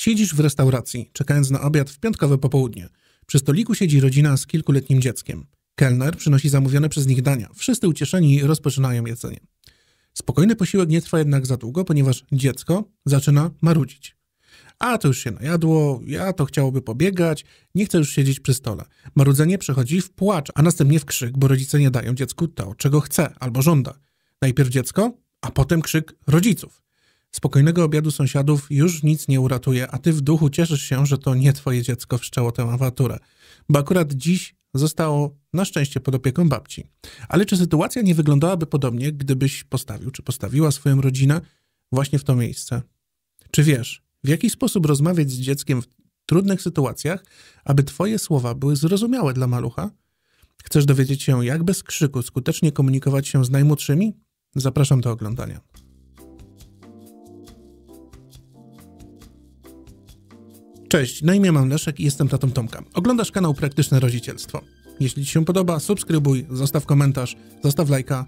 Siedzisz w restauracji, czekając na obiad w piątkowe popołudnie. Przy stoliku siedzi rodzina z kilkuletnim dzieckiem. Kelner przynosi zamówione przez nich dania. Wszyscy ucieszeni rozpoczynają jedzenie. Spokojny posiłek nie trwa jednak za długo, ponieważ dziecko zaczyna marudzić. A to już się najadło, ja to chciałoby pobiegać, nie chcę już siedzieć przy stole. Marudzenie przechodzi w płacz, a następnie w krzyk, bo rodzice nie dają dziecku to, czego chce albo żąda. Najpierw dziecko, a potem krzyk rodziców. Spokojnego obiadu sąsiadów już nic nie uratuje, a ty w duchu cieszysz się, że to nie twoje dziecko wszczęło tę awanturę, bo akurat dziś zostało na szczęście pod opieką babci. Ale czy sytuacja nie wyglądałaby podobnie, gdybyś postawił czy postawiła swoją rodzinę właśnie w to miejsce? Czy wiesz, w jaki sposób rozmawiać z dzieckiem w trudnych sytuacjach, aby twoje słowa były zrozumiałe dla malucha? Chcesz dowiedzieć się, jak bez krzyku skutecznie komunikować się z najmłodszymi? Zapraszam do oglądania. Cześć, na imię mam Leszek i jestem tatą Tomka. Oglądasz kanał Praktyczne Rodzicielstwo. Jeśli ci się podoba, subskrybuj, zostaw komentarz, zostaw lajka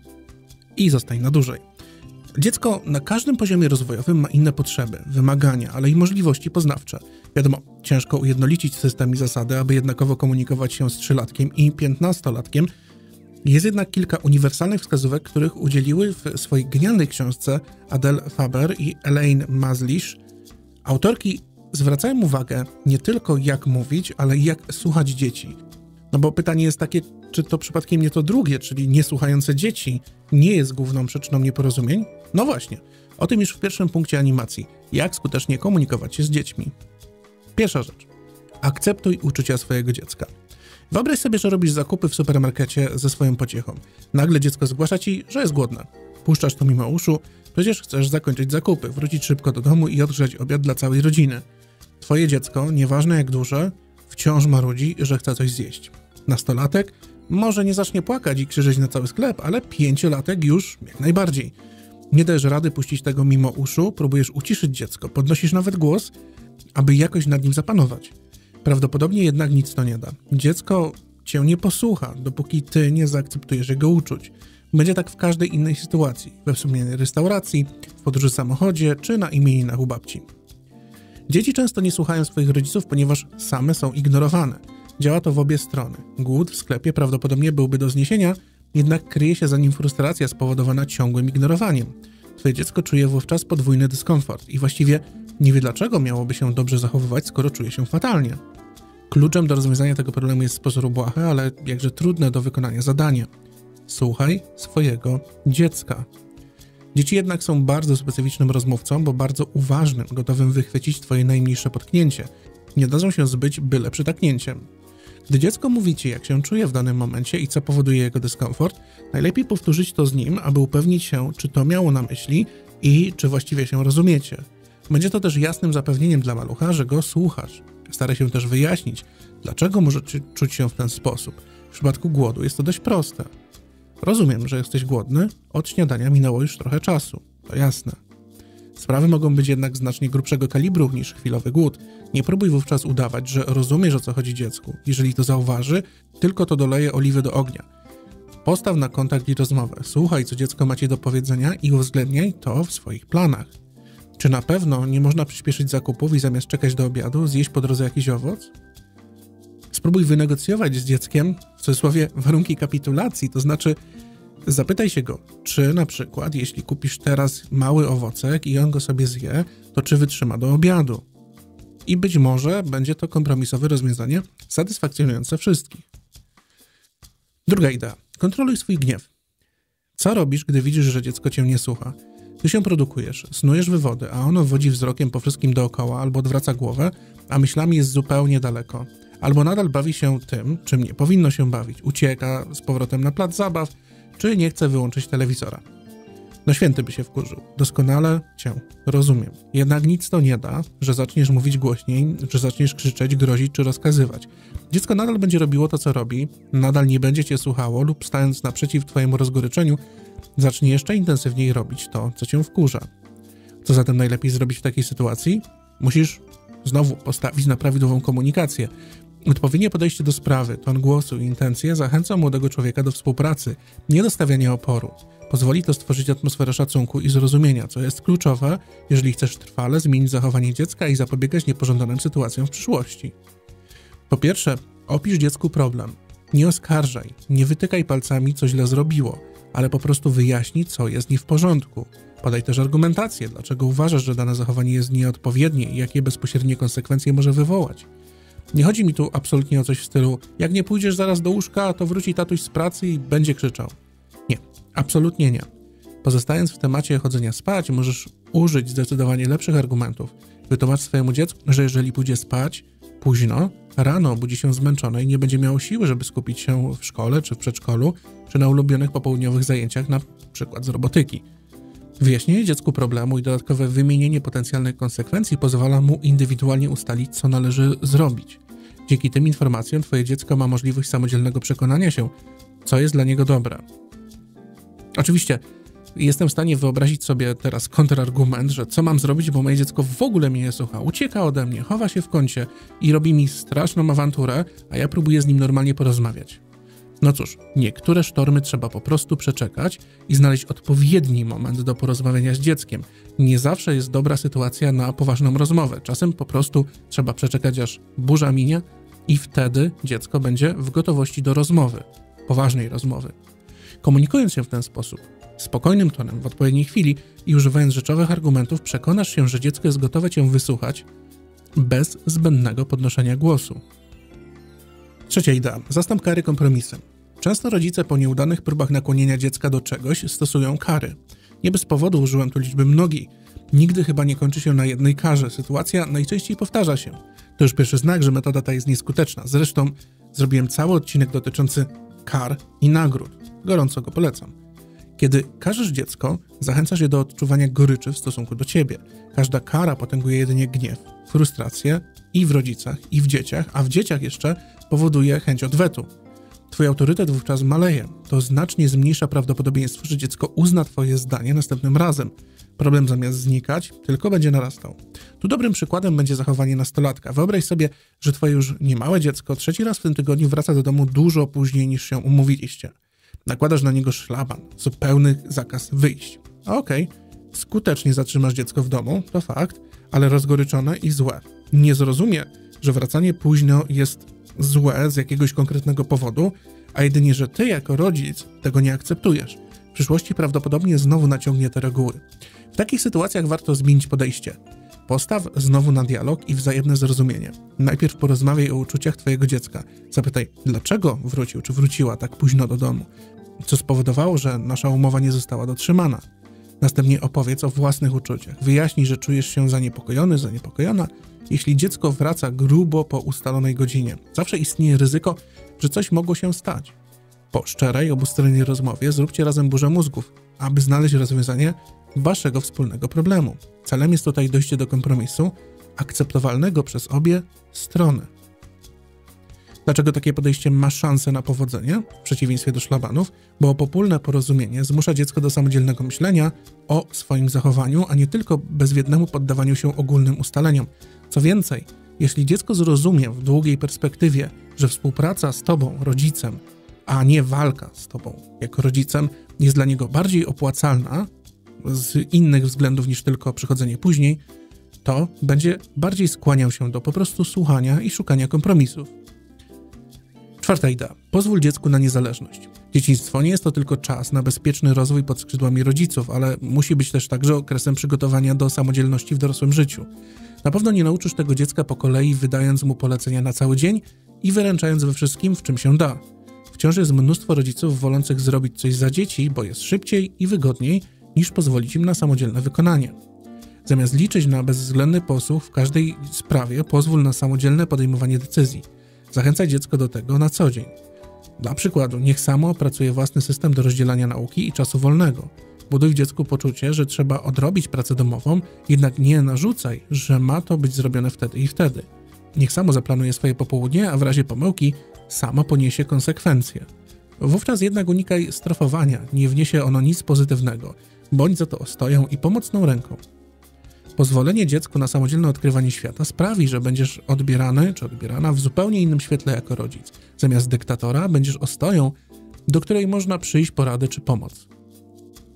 i zostań na dłużej. Dziecko na każdym poziomie rozwojowym ma inne potrzeby, wymagania, ale i możliwości poznawcze. Wiadomo, ciężko ujednolicić system i zasady, aby jednakowo komunikować się z 3-latkiem i 15-latkiem. Jest jednak kilka uniwersalnych wskazówek, których udzieliły w swojej genialnej książce Adele Faber i Elaine Mazlish. Autorki zwracają uwagę nie tylko jak mówić, ale i jak słuchać dzieci. No bo pytanie jest takie, czy to przypadkiem nie to drugie, czyli niesłuchające dzieci, nie jest główną przyczyną nieporozumień? No właśnie, o tym już w pierwszym punkcie animacji. Jak skutecznie komunikować się z dziećmi. Pierwsza rzecz. Akceptuj uczucia swojego dziecka. Wyobraź sobie, że robisz zakupy w supermarkecie ze swoją pociechą. Nagle dziecko zgłasza ci, że jest głodne. Puszczasz to mimo uszu, przecież chcesz zakończyć zakupy, wrócić szybko do domu i odgrzać obiad dla całej rodziny. Twoje dziecko, nieważne jak duże, wciąż marudzi, że chce coś zjeść. Nastolatek może nie zacznie płakać i krzyczeć na cały sklep, ale 5-latek już jak najbardziej. Nie dajesz rady puścić tego mimo uszu, próbujesz uciszyć dziecko, podnosisz nawet głos, aby jakoś nad nim zapanować. Prawdopodobnie jednak nic to nie da. Dziecko cię nie posłucha, dopóki ty nie zaakceptujesz jego uczuć. Będzie tak w każdej innej sytuacji, we wspomnianej restauracji, w podróży w samochodzie czy na imieninach u babci. Dzieci często nie słuchają swoich rodziców, ponieważ same są ignorowane. Działa to w obie strony. Głód w sklepie prawdopodobnie byłby do zniesienia, jednak kryje się za nim frustracja spowodowana ciągłym ignorowaniem. Twoje dziecko czuje wówczas podwójny dyskomfort i właściwie nie wie, dlaczego miałoby się dobrze zachowywać, skoro czuje się fatalnie. Kluczem do rozwiązania tego problemu jest z pozoru błahe, ale jakże trudne do wykonania zadanie. Słuchaj swojego dziecka. Dzieci jednak są bardzo specyficznym rozmówcą, bo bardzo uważnym, gotowym wychwycić twoje najmniejsze potknięcie. Nie dadzą się zbyć byle przytaknięciem. Gdy dziecko mówi ci, jak się czuje w danym momencie i co powoduje jego dyskomfort, najlepiej powtórzyć to z nim, aby upewnić się, czy to miało na myśli i czy właściwie się rozumiecie. Będzie to też jasnym zapewnieniem dla malucha, że go słuchasz. Staraj się też wyjaśnić, dlaczego może czuć się w ten sposób. W przypadku głodu jest to dość proste. Rozumiem, że jesteś głodny, od śniadania minęło już trochę czasu. To jasne. Sprawy mogą być jednak znacznie grubszego kalibru niż chwilowy głód. Nie próbuj wówczas udawać, że rozumiesz, o co chodzi dziecku. Jeżeli to zauważy, tylko to doleje oliwy do ognia. Postaw na kontakt i rozmowę. Słuchaj, co dziecko ma ci do powiedzenia i uwzględniaj to w swoich planach. Czy na pewno nie można przyspieszyć zakupów i zamiast czekać do obiadu, zjeść po drodze jakiś owoc? Spróbuj wynegocjować z dzieckiem, w cudzysłowie, warunki kapitulacji, to znaczy zapytaj się go, czy na przykład, jeśli kupisz teraz mały owocek i on go sobie zje, to czy wytrzyma do obiadu. I być może będzie to kompromisowe rozwiązanie satysfakcjonujące wszystkich. Druga idea. Kontroluj swój gniew. Co robisz, gdy widzisz, że dziecko cię nie słucha? Ty się produkujesz, snujesz wywody, a ono wodzi wzrokiem po wszystkim dookoła albo odwraca głowę, a myślami jest zupełnie daleko. Albo nadal bawi się tym, czym nie powinno się bawić. Ucieka z powrotem na plac zabaw, czy nie chce wyłączyć telewizora. No święty by się wkurzył. Doskonale cię rozumiem. Jednak nic to nie da, że zaczniesz mówić głośniej, że zaczniesz krzyczeć, grozić czy rozkazywać. Dziecko nadal będzie robiło to, co robi, nadal nie będzie cię słuchało lub stając naprzeciw twojemu rozgoryczeniu, zacznie jeszcze intensywniej robić to, co cię wkurza. Co zatem najlepiej zrobić w takiej sytuacji? Musisz znowu postawić na prawidłową komunikację. Odpowiednie podejście do sprawy, ton głosu i intencje zachęcą młodego człowieka do współpracy, nie do stawiania oporu. Pozwoli to stworzyć atmosferę szacunku i zrozumienia, co jest kluczowe, jeżeli chcesz trwale zmienić zachowanie dziecka i zapobiegać niepożądanym sytuacjom w przyszłości. Po pierwsze, opisz dziecku problem. Nie oskarżaj, nie wytykaj palcami, co źle zrobiło, ale po prostu wyjaśnij, co jest nie w porządku. Podaj też argumentację, dlaczego uważasz, że dane zachowanie jest nieodpowiednie i jakie bezpośrednie konsekwencje może wywołać. Nie chodzi mi tu absolutnie o coś w stylu: jak nie pójdziesz zaraz do łóżka, to wróci tatuś z pracy i będzie krzyczał. Nie, absolutnie nie. Pozostając w temacie chodzenia spać, możesz użyć zdecydowanie lepszych argumentów. Wytłumacz swojemu dziecku, że jeżeli pójdzie spać późno, rano budzi się zmęczone i nie będzie miało siły, żeby skupić się w szkole, czy w przedszkolu, czy na ulubionych popołudniowych zajęciach, na przykład z robotyki. Wyjaśnienie dziecku problemu i dodatkowe wymienienie potencjalnych konsekwencji pozwala mu indywidualnie ustalić, co należy zrobić. Dzięki tym informacjom twoje dziecko ma możliwość samodzielnego przekonania się, co jest dla niego dobre. Oczywiście jestem w stanie wyobrazić sobie teraz kontrargument, że co mam zrobić, bo moje dziecko w ogóle mnie nie słucha, ucieka ode mnie, chowa się w kącie i robi mi straszną awanturę, a ja próbuję z nim normalnie porozmawiać. No cóż, niektóre sztormy trzeba po prostu przeczekać i znaleźć odpowiedni moment do porozmawiania z dzieckiem. Nie zawsze jest dobra sytuacja na poważną rozmowę. Czasem po prostu trzeba przeczekać, aż burza minie i wtedy dziecko będzie w gotowości do rozmowy, poważnej rozmowy. Komunikując się w ten sposób, spokojnym tonem, w odpowiedniej chwili i używając rzeczowych argumentów, przekonasz się, że dziecko jest gotowe cię wysłuchać bez zbędnego podnoszenia głosu. Trzecia idea. Zastąp kary kompromisem. Często rodzice po nieudanych próbach nakłonienia dziecka do czegoś stosują kary. Nie bez powodu użyłem tu liczby mnogiej. Nigdy chyba nie kończy się na jednej karze. Sytuacja najczęściej powtarza się. To już pierwszy znak, że metoda ta jest nieskuteczna. Zresztą zrobiłem cały odcinek dotyczący kar i nagród. Gorąco go polecam. Kiedy karzysz dziecko, zachęcasz je do odczuwania goryczy w stosunku do ciebie. Każda kara potęguje jedynie gniew, frustrację i w rodzicach, i w dzieciach, a w dzieciach jeszcze powoduje chęć odwetu. Twój autorytet wówczas maleje. To znacznie zmniejsza prawdopodobieństwo, że dziecko uzna twoje zdanie następnym razem. Problem zamiast znikać, tylko będzie narastał. Tu dobrym przykładem będzie zachowanie nastolatka. Wyobraź sobie, że twoje już niemałe dziecko trzeci raz w tym tygodniu wraca do domu dużo później niż się umówiliście. Nakładasz na niego szlaban, zupełny zakaz wyjść. Okej, skutecznie zatrzymasz dziecko w domu, to fakt, ale rozgoryczone i złe. Nie zrozumie, że wracanie późno jest złe z jakiegoś konkretnego powodu, a jedynie, że ty jako rodzic tego nie akceptujesz. W przyszłości prawdopodobnie znowu naciągnie te reguły. W takich sytuacjach warto zmienić podejście. Postaw znowu na dialog i wzajemne zrozumienie. Najpierw porozmawiaj o uczuciach twojego dziecka. Zapytaj, dlaczego wrócił czy wróciła tak późno do domu? Co spowodowało, że nasza umowa nie została dotrzymana? Następnie opowiedz o własnych uczuciach. Wyjaśnij, że czujesz się zaniepokojony, zaniepokojona, jeśli dziecko wraca grubo po ustalonej godzinie. Zawsze istnieje ryzyko, że coś mogło się stać. Po szczerej, obustronnej rozmowie zróbcie razem burzę mózgów, aby znaleźć rozwiązanie waszego wspólnego problemu. Celem jest tutaj dojście do kompromisu akceptowalnego przez obie strony. Dlaczego takie podejście ma szansę na powodzenie, w przeciwieństwie do szlabanów? Bo popólne porozumienie zmusza dziecko do samodzielnego myślenia o swoim zachowaniu, a nie tylko bezwiednemu poddawaniu się ogólnym ustaleniom. Co więcej, jeśli dziecko zrozumie w długiej perspektywie, że współpraca z tobą, rodzicem, a nie walka z tobą jako rodzicem, jest dla niego bardziej opłacalna z innych względów niż tylko przychodzenie później, to będzie bardziej skłaniał się do po prostu słuchania i szukania kompromisów. Czwarta idea. Pozwól dziecku na niezależność. Dzieciństwo nie jest to tylko czas na bezpieczny rozwój pod skrzydłami rodziców, ale musi być też także okresem przygotowania do samodzielności w dorosłym życiu. Na pewno nie nauczysz tego dziecka po kolei, wydając mu polecenia na cały dzień i wyręczając we wszystkim, w czym się da. Wciąż jest mnóstwo rodziców wolących zrobić coś za dzieci, bo jest szybciej i wygodniej, niż pozwolić im na samodzielne wykonanie. Zamiast liczyć na bezwzględny posłuch w każdej sprawie, pozwól na samodzielne podejmowanie decyzji. Zachęcaj dziecko do tego na co dzień. Dla przykładu, niech samo opracuje własny system do rozdzielania nauki i czasu wolnego. Buduj w dziecku poczucie, że trzeba odrobić pracę domową, jednak nie narzucaj, że ma to być zrobione wtedy i wtedy. Niech samo zaplanuje swoje popołudnie, a w razie pomyłki sama poniesie konsekwencje. Wówczas jednak unikaj strofowania, nie wniesie ono nic pozytywnego. Bądź za to ostoją i pomocną ręką. Pozwolenie dziecku na samodzielne odkrywanie świata sprawi, że będziesz odbierany czy odbierana w zupełnie innym świetle jako rodzic. Zamiast dyktatora będziesz ostoją, do której można przyjść po radę czy pomoc.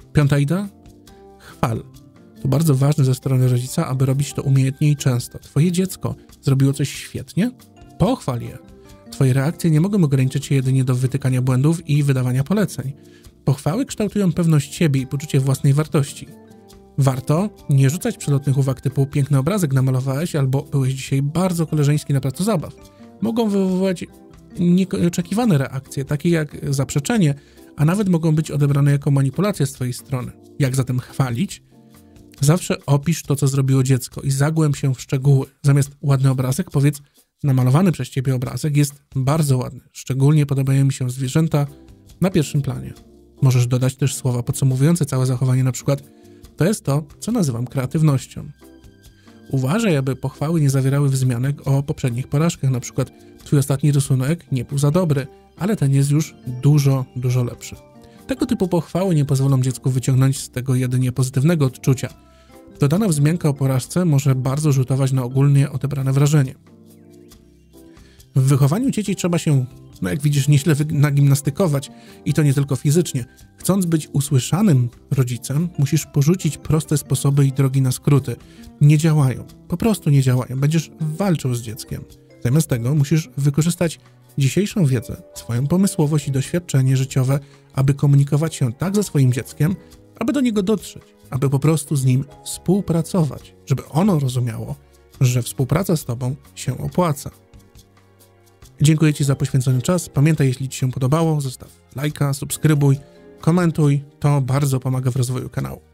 Piąta idea? Chwal. To bardzo ważne ze strony rodzica, aby robić to umiejętnie i często. Twoje dziecko zrobiło coś świetnie? Pochwal je. Twoje reakcje nie mogą ograniczyć się jedynie do wytykania błędów i wydawania poleceń. Pochwały kształtują pewność siebie i poczucie własnej wartości. Warto nie rzucać przelotnych uwag typu piękny obrazek namalowałeś albo byłeś dzisiaj bardzo koleżeński na placu zabaw. Mogą wywoływać nieoczekiwane reakcje, takie jak zaprzeczenie, a nawet mogą być odebrane jako manipulacja z twojej strony. Jak zatem chwalić? Zawsze opisz to, co zrobiło dziecko i zagłęb się w szczegóły. Zamiast ładny obrazek powiedz, namalowany przez ciebie obrazek jest bardzo ładny. Szczególnie podobają mi się zwierzęta na pierwszym planie. Możesz dodać też słowa podsumowujące całe zachowanie, na przykład to jest to, co nazywam kreatywnością. Uważaj, aby pochwały nie zawierały wzmianek o poprzednich porażkach, na przykład twój ostatni rysunek nie był za dobry, ale ten jest już dużo, dużo lepszy. Tego typu pochwały nie pozwolą dziecku wyciągnąć z tego jedynie pozytywnego odczucia. Dodana wzmianka o porażce może bardzo rzutować na ogólnie odebrane wrażenie. W wychowaniu dzieci trzeba się, jak widzisz, nieźle nagimnastykować i to nie tylko fizycznie. Chcąc być usłyszanym rodzicem, musisz porzucić proste sposoby i drogi na skróty. Nie działają. Po prostu nie działają. Będziesz walczył z dzieckiem. Zamiast tego musisz wykorzystać dzisiejszą wiedzę, swoją pomysłowość i doświadczenie życiowe, aby komunikować się tak ze swoim dzieckiem, aby do niego dotrzeć, aby po prostu z nim współpracować, żeby ono rozumiało, że współpraca z tobą się opłaca. Dziękuję ci za poświęcony czas. Pamiętaj, jeśli ci się podobało, zostaw lajka, subskrybuj, komentuj. To bardzo pomaga w rozwoju kanału.